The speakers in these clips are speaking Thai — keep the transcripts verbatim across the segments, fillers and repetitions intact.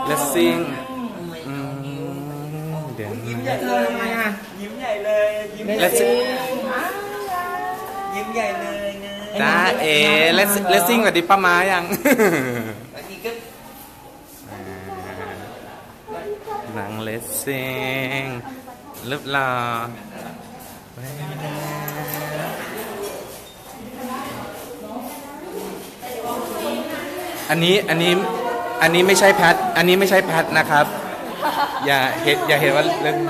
เลสซิ่งเดี๋ยวยิ้มใหญ่เลยยิ้มใหญ่เลยยิ้มใหญ่เลยยิ้มใหญ่เลยนะจ้าเอเลสเลสซิ่งสวัสดีป้าม้ายังหนังเลสซิ่งรูปหล่ออันนี้อันนี้อันนี้ไม่ใช่แพทอันนี้ไม่ใช่แพทนะครับอย่าเห็นอย่าเห็นว่าเรื่อง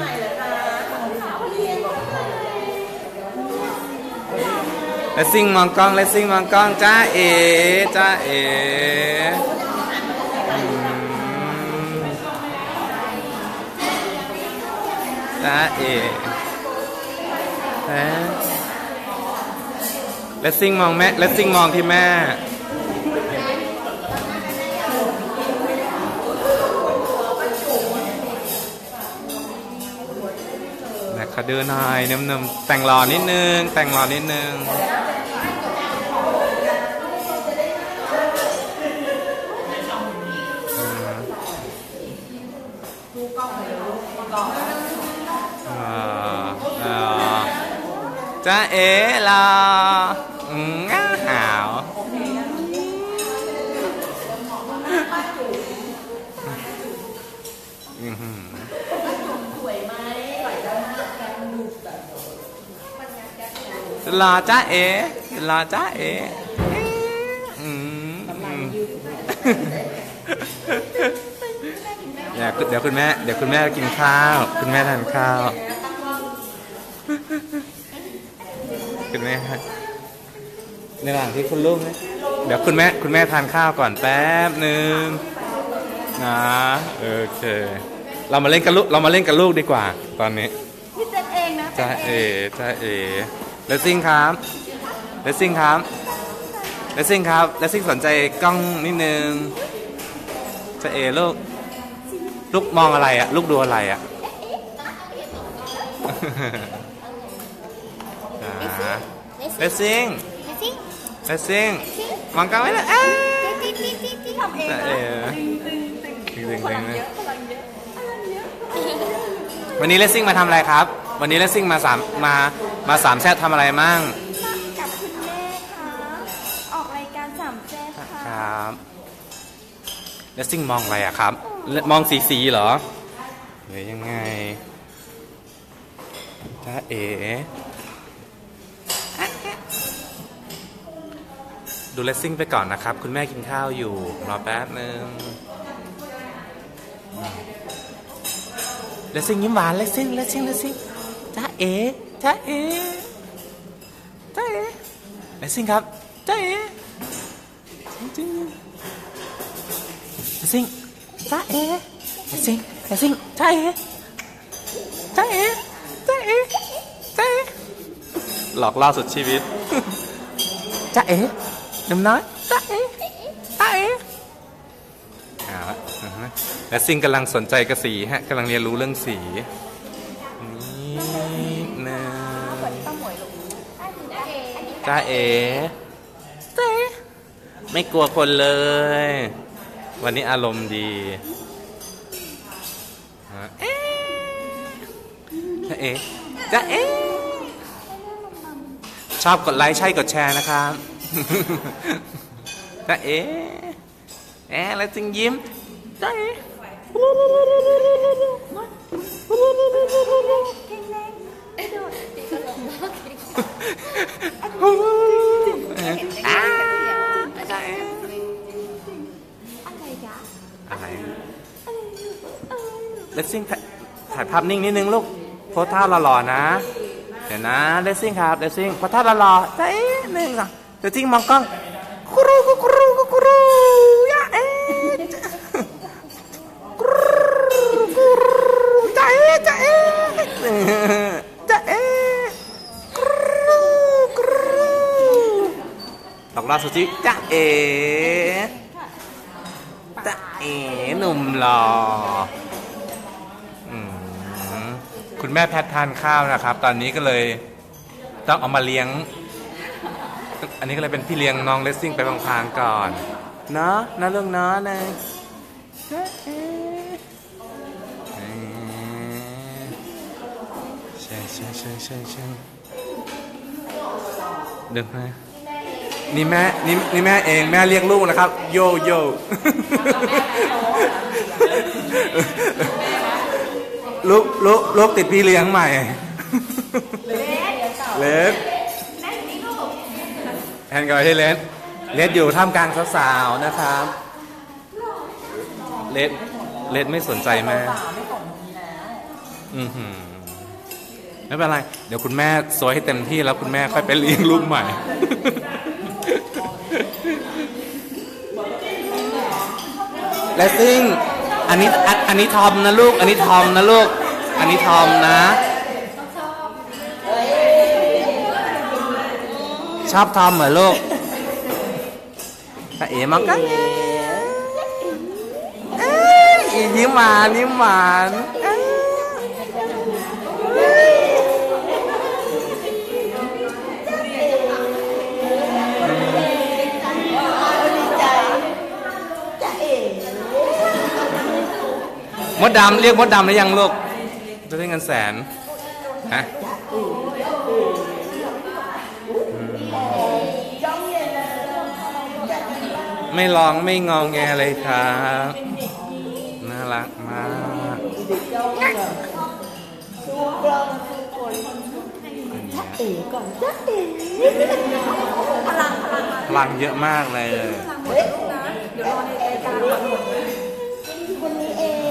เลสซิ่งมองกล้องเลสซิ่งมองกล้องจ้าเอจ้าเอจ้าเอเลสซิ่งมองแม่เลสซิ่งมองที่แม่ขอดูหน่อยเนิ่มๆแต่งหล่อนิดนึงแต่งหล่อนิดนึงจ้าเอ๋หล่อง่าหาวหล่อจ้าเอ๋หล่อจ้าเอ๋เดี๋ยวเดี๋ยวคุณแม่เดี๋ยวคุณแม่กินข้าวคุณแม่ทานข้าวคุณแม่ในระหว่างที่คุณลูกเนี่ยเดี๋ยวคุณแม่คุณแม่ทานข้าวก่อนแป๊บหนึ่งนะโอเคเรามาเล่นกับลูกเรามาเล่นกับลูกดีกว่าตอนนี้พี่เต้นเองนะจ้าเอ๋จ้าเอ๋เลสซิ่งครับเลสซิ่งครับเลสซิ่งครับเลสซิ่งสนใจกล้องนิดนึงจ้าเอ๋ลูกลูกมองอะไรอะลูกดูอะไรอะเลสซิ่งเลสซิ่งมองกล้องไว้เลยจ้าเอ๋จริงๆเลยวันนี้เลสซิ่งมาทำอะไรครับวันนี้เลสซิ่งมาสามมามาสามแซ่บทำอะไรมั่งกับคุณแม่ค่ะออกรายการสามแซ่บค่ะครับเลสซิ่งมองอะไรอะครับมองสีสีเหรอหรือยังไงจ้าเอ๋ดูเลสซิ่งไปก่อนนะครับคุณแม่กินข้าวอยู่รอแป๊บนึงเลสซิ่งยิ้มหวานเลสซิ่งเลสซิ่งเลสซิ่งจ้าเอ๋จ้าเอ๋จ้าเอ๋เลสซิ่งครับจ้าเอ๋เลสซิ่งจ้าเอ๋เลสซิ่งเลสซิ่งจ้าเอ๋จ้าเอ๋จ้าเอ๋จ้าเอ๋หลอกล่อสุดชีวิตจ้าเอ๋น้ำน้อยจ้าเอ๋จ้าเอ๋และซิ่งกำลังสนใจกับสีฮะกำลังเรียนรู้เรื่องสีนี่นะจ้าเอ๋จ้าเอ๋ไม่กลัวคนเลยวันนี้อารมณ์ดีจ้าเอ๋จ้าเอ๋ชอบกดไลค์ใช่กดแชร์นะครับจ้าเอ๋แอะแล้วจึงยิ้มจ้าเอ๋อะไรเลสซิ่งถ่ายภาพนิ่งนิดนึงลูกโพสท่าหล่อๆนะเดี๋ยวนะเลสซิ่งครับเลสซิ่งโพสท่าหล่อๆจ้าเอ๋หนึ่งสองเลสซิ่งมองกล้องกรูกรูกรูยาเอ๋จ้าเอ๋จ้าเอ๋จ้าเอ๋กรูกรูหลอกล่อสุจิจ้าเอ๋จ้าเอ๋หนุ่มหล่อคุณแม่แพททานข้าวนะครับตอนนี้ก็เลยต้องเอามาเลี้ยงอันนี้ก็เลยเป็นพี่เลี้ยงน้องเลสซิ่งไปพลางๆก่อนเนาะนะเรื่องเนาะนะใช่ใช่ใช่ใช่เดินมานี่แม่นี่นี่แม่เองแม่เรียกลูกนะครับโยโย่ลูกลูกลูกติดพี่เลี้ยงใหม่เลสแอนกับที่เลสเลสอยู่ท่ามกลางสาวๆนะครับเลสเลสไม่สนใจแม่อือหือไม่เป็นไรเดี๋ยวคุณแม่ซอยให้เต็มที่แล้วคุณแม่ค่อยไปเลี้ยงลูกใหม่เลสซิ่งอันนี้อันนี้ทอมนะลูกอันนี้ทอมนะลูกอันนี้ทอมนะชอบทอมเหรอลูกเอ๋มังกันยิ้มหวานยิ้มหวานมดดำเรียกมดดำหรือยังลูกจะได้เงินแสนฮะไม่ร้องไม่งองแงเลยครับน่ารักมากเอ๋ก่อนจ้าเอ๋พลังพลังพลังเยอะมากเลยพลังหมดลูกนะเดี๋ยวรอในรายการคนนี้เอง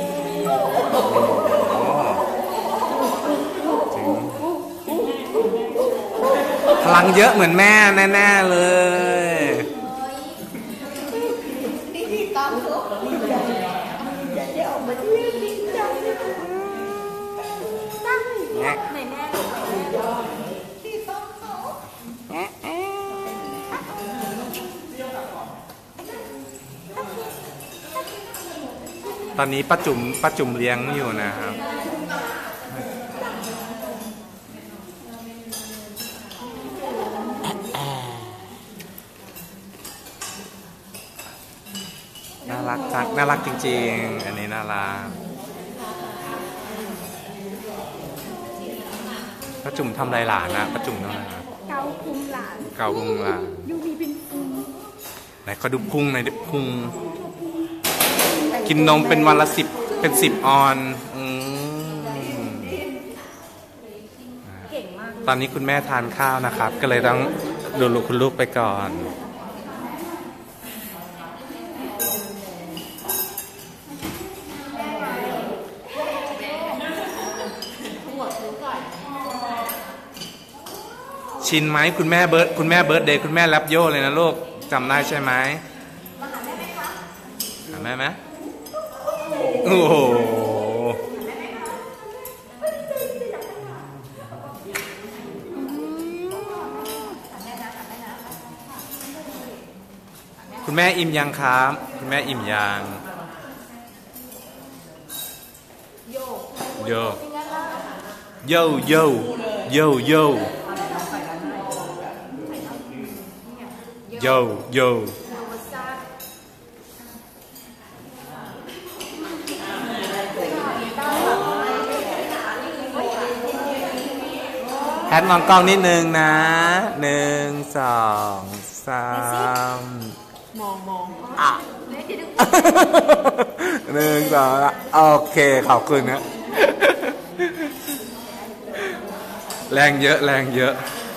พลังเยอะเหมือนแม่แน่ๆเลยตอนนี้ป้าจุ๋มป้าจุ๋มเลี้ยงอยู่นะครับน่ารักจังน่ารักจริงๆอันนี้น่ารักป้าจุ๋มทำอะไรหลานนะป้าจุ๋มทำอะไรนะเกาพุงหลานเกาพุงหลานยูมีเป็นพุงไหนเขาดูพุงหน่อยดิพุงกินนมเป็นวันละสิบเป็นสิบออนอืมตอนนี้คุณแม่ทานข้าวนะครับก็เลยต้องดูลูกคุณลูกไปก่อนชินไหมคุณแม่เบิร์ดคุณแม่เบิร์ดเดย์คุณแม่แรปโย่เลยนะลูกจำได้ใช่ไหมมาหาแม่ไหมคะหาแม่ไหมโอ้โหคุณแม่อิ่มยังครับคุณแม่อิ่มยังโยโยโยโยโยโยโยแพทมองกล้องนิดนึงนะหนึ่งสองสามมองมองอ่ะหนึ่งสองโอเคขอบคุณนะแรงเยอะแรงเยอะ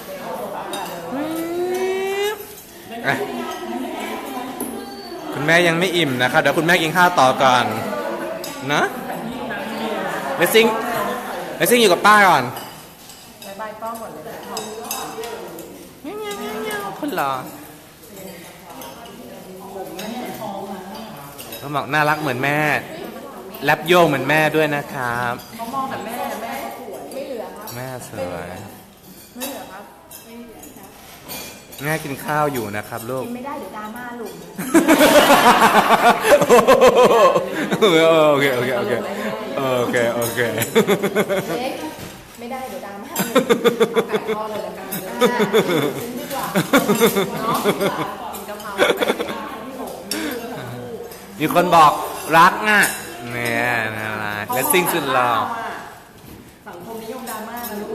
คุณแม่ยังไม่อิ่มนะครับเดี๋ยวคุณแม่กินข้าวต่อก่อนนะเลสซิ่งเลสซิ่งอยู่กับป้าก่อนบายบายป้าก่อนเลยเงี้ยๆคุณหรอเขาบอกน่ารักเหมือนแม่แรปโยเหมือนแม่ด้วยนะครับเขามองแบบแม่แม่สวยไม่เหลือครับแม่สวยไม่เหลือครับแม่กินข้าวอยู่นะครับลูกกินไม่ได้เดี๋ยวดราม่าลูกโอเคโอเคโอเคโอเคโอเคไม่ได้เดี๋ยวดราม่าเอาไก่ทอดเลยละกันกินดีกว่าเนาะกินกะเพรามีคนบอกรักอ่ะเนี่ยนะเลสซิ่งสุดหล่อสังคมนิยมดราม่านะลูก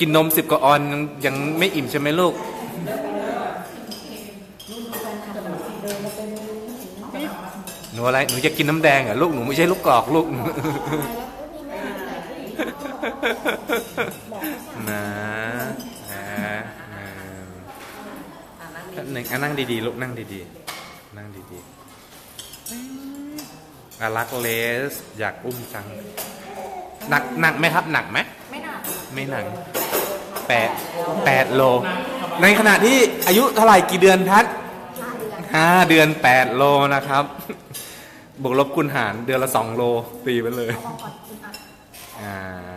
กินนมสิบกว่าออนยังยังไม่อิ่มใช่ไหมลูกหนูอะไรหนูจะกินน้ำแดงเหรอลูกหนูไม่ใช่ลูกกอกลูกนะหนึ่งอ่ะนั่งดีๆลูกนั่งดีๆนั่งดีๆอารักเลสอยากอุ้มจังหนักหนักไหมครับหนักไหมไม่หนักไม่หนักแปดแปดโลในขณะที่อายุเท่าไหร่กี่เดือนทัดห้าเดือนแปดโลนะครับบวกลบคูณหารเดือนละสองโลตีไปเลยอ่า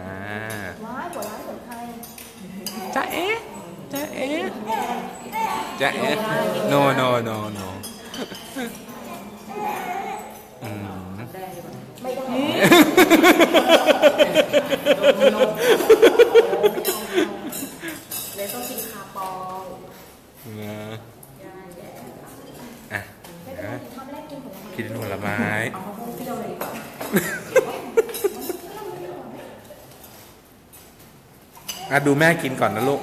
จ้าเอ๊ะจ้าเอ๊ะจ้าเอ๊ะ no no no no อืมเลยต้องกินคาปองอ่ะกินผลไม้อ่ะดูแม่กินก่อนนะลูก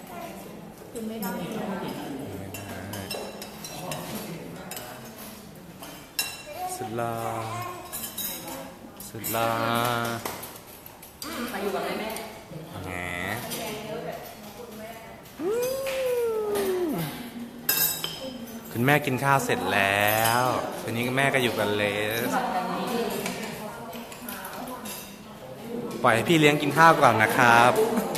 สุดลาสุดลามาอยู่กับแม่แหมคุณแม่กินข้าวเสร็จแล้วทีนี้แม่ก็อยู่กับเลสปล่อยให้พี่เลี้ยงกินข้าวก่อนนะครับ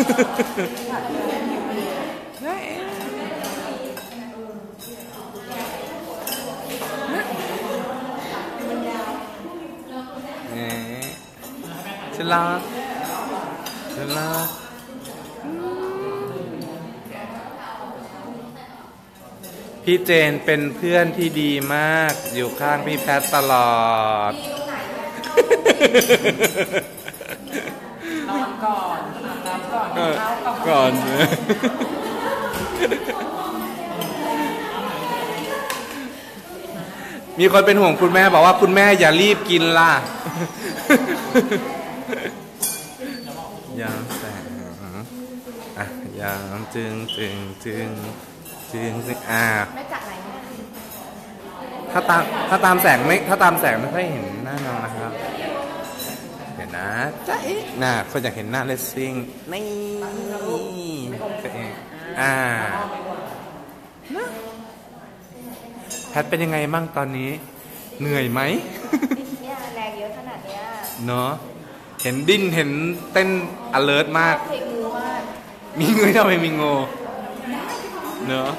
เสร็จแล้วเสร็จแล้วพี่เจนเป็นเพื่อนที่ดีมากอยู่ข้างพี่แพทตลอดนอนก่อนอาบน้ำก่อนก่อนมีคนเป็นห่วงคุณแม่บอกว่าคุณแม่อย่ารีบกินล่ะยามแสงอ่ะยามจึงจึงจึงจึงจึงอ่าไม่จัดไหนถ้าตามถ้าตามแสงไม่ถ้าตามแสงไม่ค่อยเห็นหน้าน้องนะครับเห็นนะจ้าเอ๊ะน่ะคนอยากเห็นหน้าเลสซิ่งนี่ก็เองอ่าแพทเป็นยังไงบ้างตอนนี้เหนื่อยไหมเนี่ยแรงเยอะขนาดเนี้ยเนาะเห็นดิ้นเห็นเต้น alert มากมีเงยทำไมมีงูเนาะ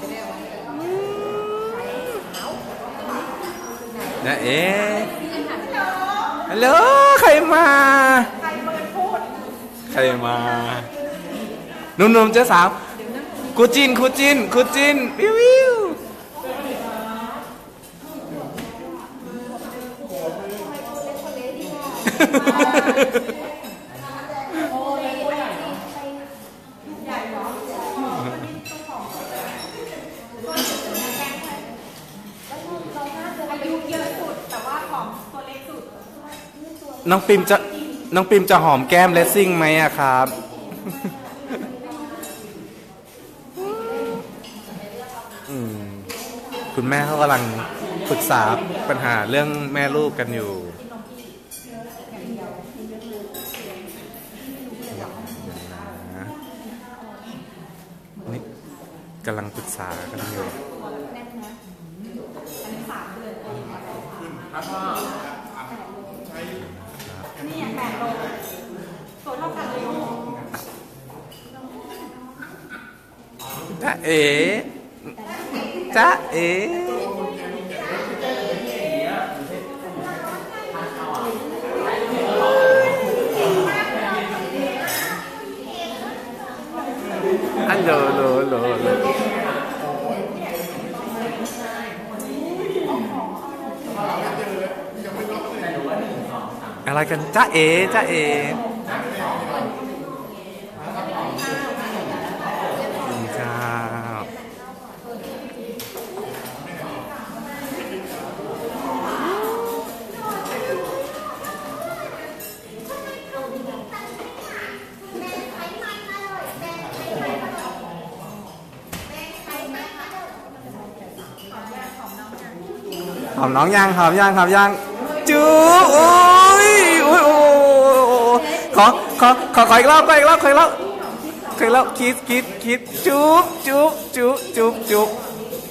นะเอ๊ะฮัลโหลใครมาใครมาหนุ่มๆเจ้าสาวคูจินคูจินคูจินวิววิวน้องปิมจะน้องปิมจะหอมแก้มเลสซิ่งไหมอะครับคุณแม่เขากำลังปรึกษาปัญหาเรื่องแม่ลูกกันอยู่นี่กำลังปรึกษากันอยู่นี่แปดโลตัวเท่ากันเลยจ้าเอ๋จ้าเอ๋อันโลโลโลโลอะไรกันจ้าเอ๋จ้าเอ๋จ้าแหอมน้องยังหอมยังหอมยังจูบโอ้ยโอ้ยโอ้ขอขอขอขออีกรอบขออีกรอบขออีกรอบขออีกรอบคิดคิดคิดจูบจูบจูบจูบจูบ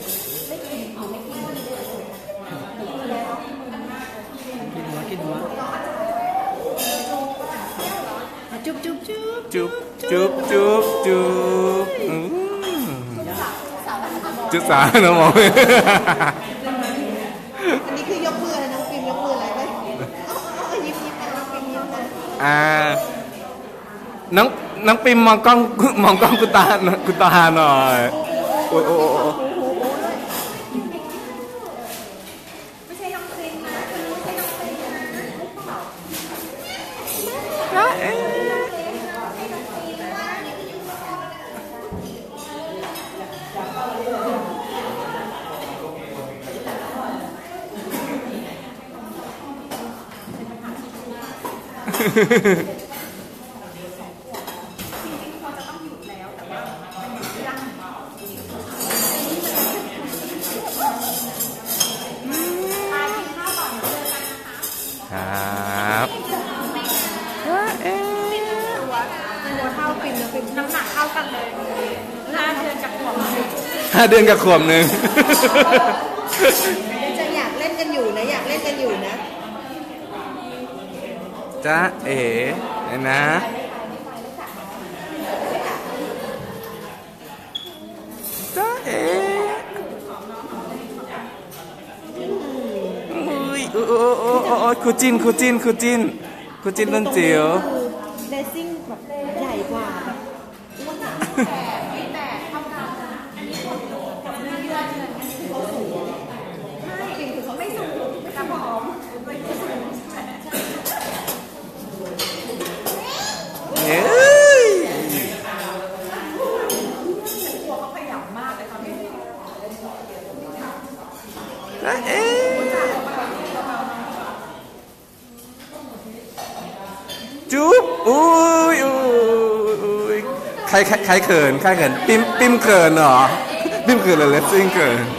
จุ๊บจุ๊บจุ๊บจุ๊บจุ๊บจุ๊บจุ๊บจุ๊บสาวน้องมองอันนี้คือยกมืออะไรน้องปิมยกมืออะไรไหมยิ้มยิ้มนะน้องปิมยิ้มนะอ่าน้องน้องปิมมองกล้องมองกล้องคุณตาคุณตาหน่อยโอ้โอ้โอ้ไม่ใช่น้องปิมนะไม่ใช่น้องปิมนะครับตัวเท่าปิมนะปิมน้ำหนักเท่ากันเลยห้าเดือนกับขวบห้าเดือนกับขวบหนึ่งจะอยากเล่นกันอยู่นะอยากเล่นกันอยู่นะจ้าเอ๋นะจ้าเอ๋อุ้ยโอ้โอ้โอ้โอ้คูจินคูจินคูจินคูจินต้นจิ๋วเดซซิ่งแบบใหญ่กว่าแบบอ้วนแต่แต่เท่ากันอันนี้คนคนไม่เยอะเลยอันนี้คือเขาสูงไม่จริงคือเขาไม่สูงแต่ผอมไม่สูงเฮ้ยตัวเขาขยับมากเลยค่ะพี่เอ๊จุ๊บอุ้ยอุ้ยใครใครใครเขินใครเขินปิมปิมเขินเหรอปิมเขินหรือเลสซิ่งเขิน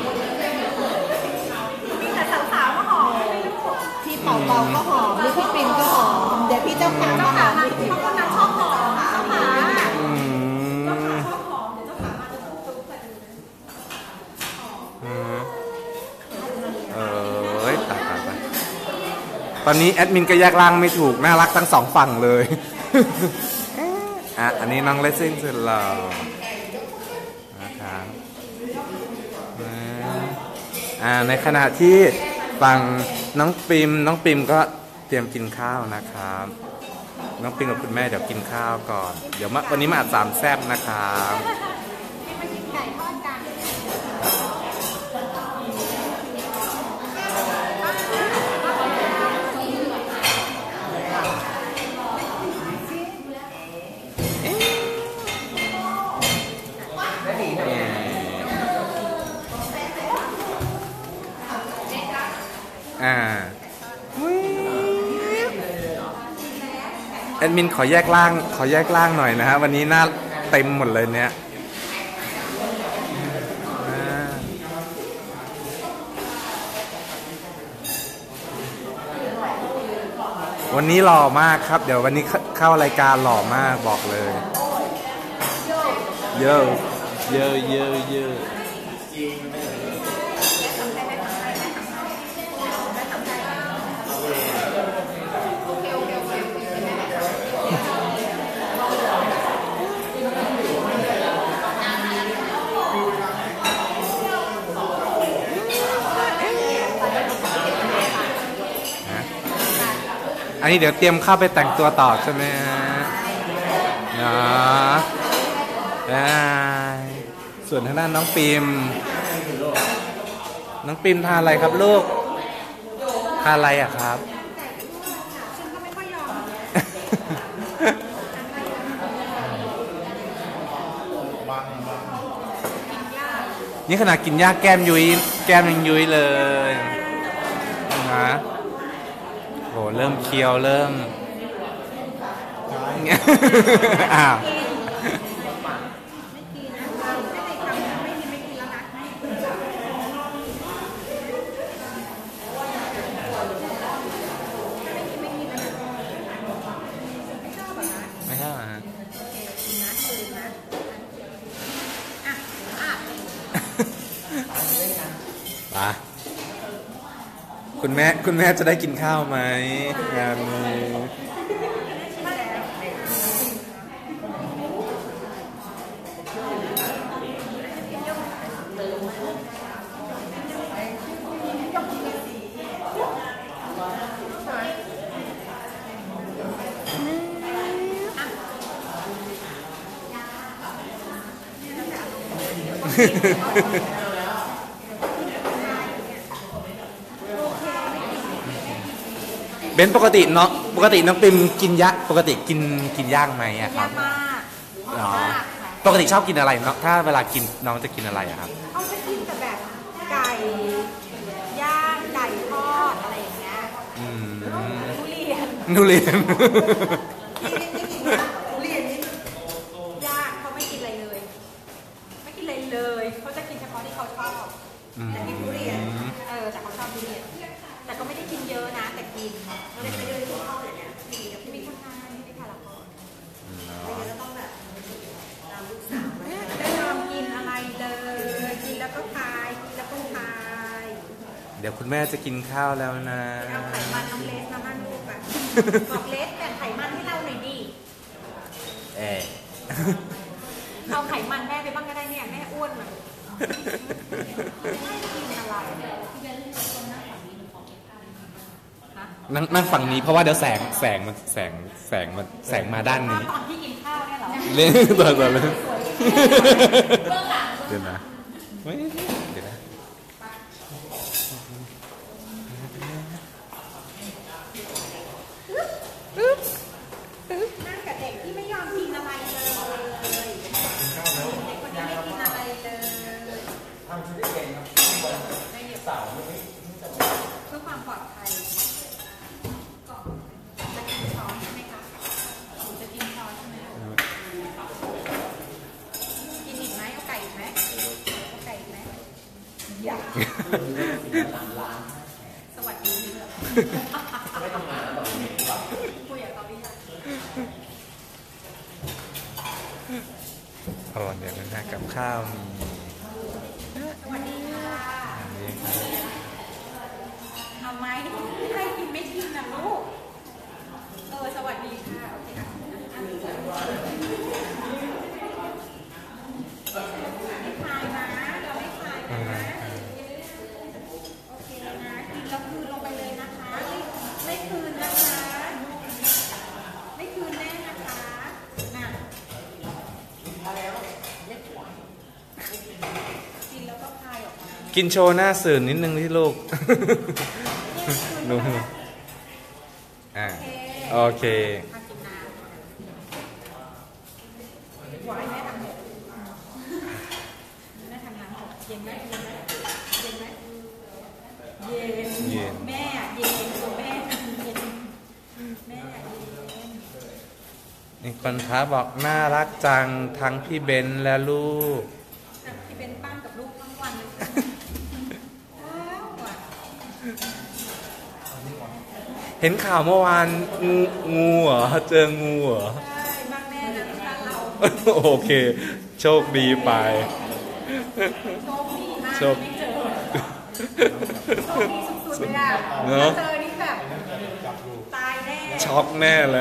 มีแต่สาวๆก็หอมพี่เป่าเป่าก็หอมหรือพี่ปิมก็หอมเดี๋ยวพี่เจ้าขามาหอมเพราะว่านักชอบหอมเจ้าขาเจ้าขาชอบหอมเดี๋ยวเจ้าขามาจะจุ๊บๆกันเออตายตายตายตอนนี้แอดมินก็แยกร่างไม่ถูกน่ารักทั้งสองฝั่งเลยอ่ะอันนี้น้องเลสซิ่งสุดหล่อนะครับอ่าในขณะที่ฝั่งน้องปิมน้องปิมก็เตรียมกินข้าวนะครับน้องปิมกับคุณแม่เดี๋ยวกินข้าวก่อนเดี๋ยววันนี้มาอัดสามแซ่บนะครับมากินไก่ทอดกันอ่าแอดมินขอแยกล่างขอแยกล่างหน่อยนะฮะวันนี้หน้าเต็มหมดเลยเนี่ยวันนี้หล่อมากครับเดี๋ยววันนี้เข้ารายการหล่อมากบอกเลยเยอะเยอะเยอะเยอะอันนี้เดี๋ยวเตรียมเข้าไปแต่งตัวต่อใช่ไหมนะส่วนทางด้านน้องปิมน้องปิมทานอะไรครับลูกทานอะไรอะครับนี่ขนาดกินยาแก้มยุ้ยแก้มยังยุ้ยเลยนะโหเริ่มเคี้ยวเริ่มอ้าวคุณแม่คุณแม่จะได้กินข้าวไหมงานนี้เบนปกติเนาะปกติน้องปิมกินยะปกติกินกินย่างไหมอะครับยากมากอ๋อมากปกติชอบกินอะไรเนาะถ้าเวลากินน้องจะกินอะไรอะครับเขาจะกินแต่แบบไก่ย่างไก่ทอดอะไรอย่างเงี้ยอืมทุเรียนนุเรียนที่ไม่กินนะทุเรียนนี่ย่างเขาไม่กินอะไรเลย ไม่กินอะไรเลยเขาจะกินเฉพาะที่เขาชอบแต่กินทุเรียนเออแต่เขาชอบทุเรียนแต่ก็ไม่ได้กินเยอะนะแต่กินเขาเลยไม่ได้กินข้าวเลยเนี่ยมีที่มีคนงานที่ไม่ทานละครแล้วต้องแบบเราลูกสาวไม่ยอมกินอะไรเลยกินแล้วก็คายกินแล้วก็คายเดี๋ยวคุณแม่จะกินข้าวแล้วนะเอาไขมันน้องเลสมาบ้านลูกอะบอกเลสแบ่งไขมันให้เราหน่อยดิเออเอาไขมันแม่ไปบ้างก็ได้เนี่ยแม่อ้วนอะไม่กินอะไรฮะนั่งนั่งฝั่งนี้เพราะว่าเดี๋ยวแสงแสงมันแสงแสงมันแสงมาด้านนี้ตอนที่กินข้าวเนี่ยเหรอเล่นตัวตัวเลยเดี๋ยวนะเฮ้ยเดี๋ยวนะนั่งกับเด็กที่ไม่ยอมกินอะไรเลยเด็กคนนี้ไม่กินอะไรเลยทำชุดเก่งครับไม่เดี๋ยวเพื่อความปลอดภัยก่อนจะกินช้อนใช่ไหมคะจะกินช้อนใช่ไหมกินอีกไหมเอาไก่อีกไหมเอาไก่อีกไหมอยากสวัสดีไม่ทำงานแล้วคุยกับเขาดิค่ะโอ้เดี๋ยวนะกับข้าวมีสวัสดีค่ะอันนี้ครับเอาไหมให้กินไม่กินนะลูกเออสวัสดีค่ะโอเคค่ะไม่ทายนะเราไม่ทายนะโอเคนะกินแล้วคืนลงไปเลยนะคะไม่คืนนะคะไม่คืนแน่นะคะน่ะกินแล้วก็คายออกมากินโชว์หน้าสื่อนิดนึงที่ลูกหนูอ่าโอเคมากินน้ำหวานแม่ทำหมดแม่ทำน้ำหมดเย็นไหมเย็นไหมเย็นไหมเย็นเย็นแม่เย็นตัวแม่เย็นแม่เย็นมีคนท้าบอกน่ารักจังทั้งพี่เบนและลูกแต่ที่เป็นป้านกับลูกทั้งวันเลยว้าวอ่ะเห็นข่าวเมื่อวานงูงูเหรอเจองูเหรอใช่บ้านแม่นะบ้านเราโอเค โชคดีไปโชคดีมากโชคไม่เจอโชคดีสุดๆเลยอ่ะเนอะเจอนี่แบบตายแน่ช็อกแน่เลย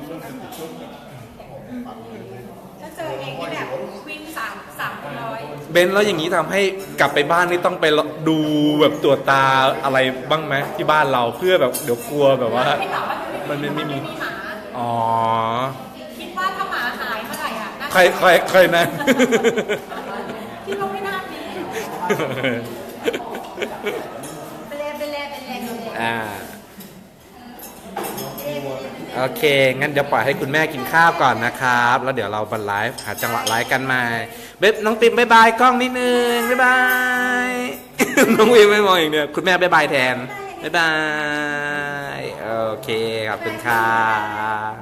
ถ้าเจอเองนี่แบบวิ่งสามสามร้อยเบนแล้วอย่างนี้ทำให้กลับไปบ้านนี่ต้องไปดูแบบตรวจตาอะไรบ้างไหมที่บ้านเราเพื่อแบบเดี๋ยวกลัวแบบว่าไม่ตอบว่ามันไม่ไม่มีหมาอ๋อคิดว่าถ้าหมาหายเมื่อไหร่อ่ะน่าจะใครใครใครนะคิดว่าไม่น่ามีไปเลยไปเลยไปเลยไปเลยอ่า โอเค งั้นเดี๋ยวปล่อยให้คุณแม่กินข้าวก่อนนะครับ แล้วเดี๋ยวเราบันไลฟ์หาจังหวะไลฟ์กันมาเบ๊บน้องปิมบายบายกล้องนิดนึงบายบาย น้องวิมไม่มองอย่างเดียวคุณแม่บายบายแทนบายบาย โอเค ขอบคุณครับ